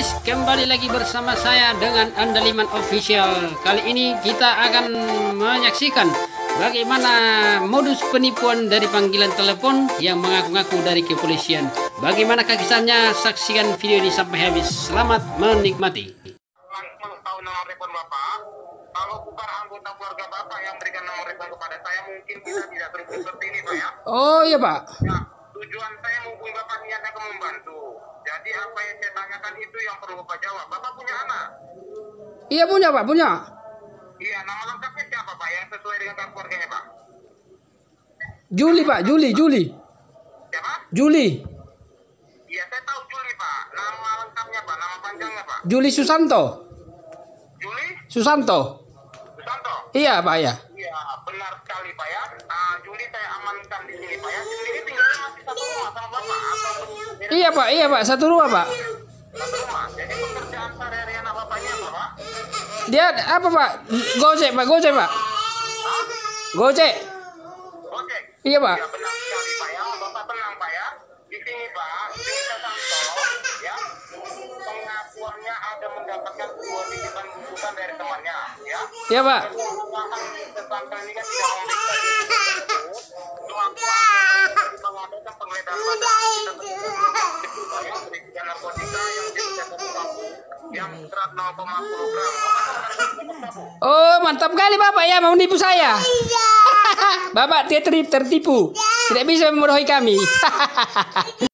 guys, kembali lagi bersama saya dengan Andaliman Official. Kali ini kita akan menyaksikan bagaimana modus penipuan dari panggilan telepon yang mengaku-ngaku dari kepolisian. Bagaimana kisahnya? Saksikan video ini sampai habis. Selamat menikmati. Tahu nomor telepon Bapak? Kalau bukan anggota keluarga Bapak yang berikan nomor telepon kepada saya, mungkin kita tidak terhubung seperti ini, Pak ya. Oh iya Pak. Ya, tujuan saya menghubungi Bapak niatnya ke membantu. Jadi apa yang saya tanyakan itu yang perlu Bapak jawab. Bapak punya anak? Iya punya Pak, punya. Iya, nama lengkapnya siapa Pak? Yang sesuai dengan kartu keluarganya Pak? Juli Pak, Juli. Siapa? Juli. Iya, saya tahu Juli Pak. Nama lengkapnya Pak, nama panjangnya Pak? Juli Susanto. Juli? Susanto. Susanto? Iya Pak ya. Iya, benar sekali Pak ya. Juli saya amankan di sini Pak ya. Juli ini tinggalnya masih satu rumah sama Bapak atau Iya Pak, satu rumah Pak. satu rumah. Jadi pekerjaan sehari-hari anak Bapaknya apa Pak? Dia apa Pak? Gojek Pak, Gojek Pak. Hah? Gojek. Ojek? Iya Pak. Ya benar sekali Pak ya. Bapak tenang Pak ya. Di sini Pak, Juli Susanto ya. Pengakuannya ada mendapatkan sebuah titipan bungkusan dari temannya ya. Iya Pak. Tersangka ini kan tidak memeriksa diri tersebut. Melakukan mengadakan penggeledahan pada kita tersebut yang berisikan narkotika yang jenisnya sabu-sabu yang berat 0,10 gram. Oh mantap kali Bapak ya, mau nipu saya. Bapak tertipu. Tidak bisa membodohi kami.